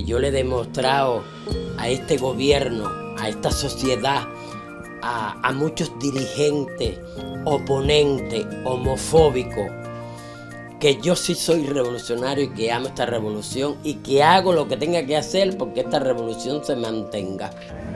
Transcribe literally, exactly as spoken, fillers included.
yo le he demostrado a este gobierno, a esta sociedad, a, a muchos dirigentes, oponentes, homofóbicos, que yo sí soy revolucionario y que amo esta revolución y que hago lo que tenga que hacer porque esta revolución se mantenga.